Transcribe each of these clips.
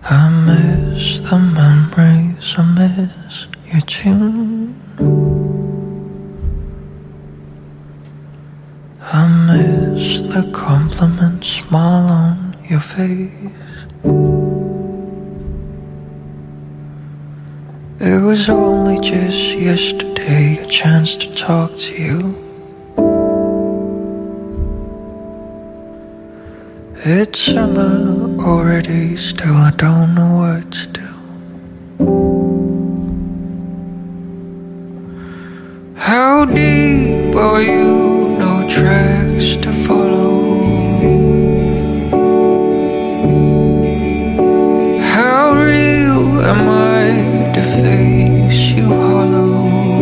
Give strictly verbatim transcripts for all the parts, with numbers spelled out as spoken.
I miss the memories, I miss your tune. I miss the compliment smile on your face. It was only just yesterday a chance to talk to you. It's summer already, still I don't know what to do. How deep are you? No tracks to follow. How real am I to face you hollow?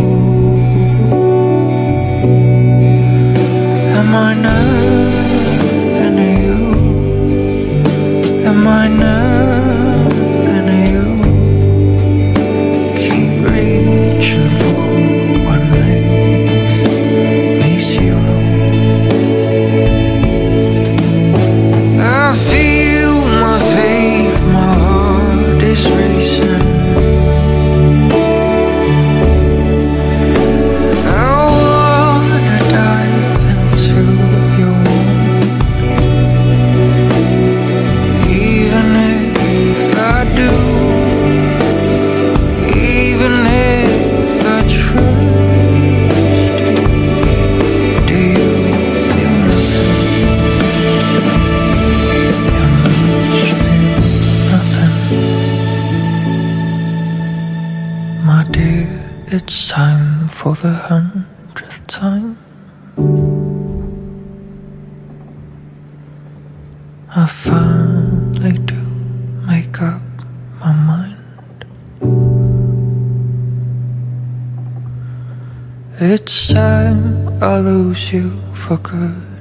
Am I nothing to you? Am I nothing to you? Keep reaching for what makes me zero. I feel my faith, my heart is racing. I wanna dive into your womb. Even if I do, even if I trust you, do you feel nothing? You must feel nothing. My dear, it's time for the hundredth time. I finally do make up my mind. It's time I lose you for good.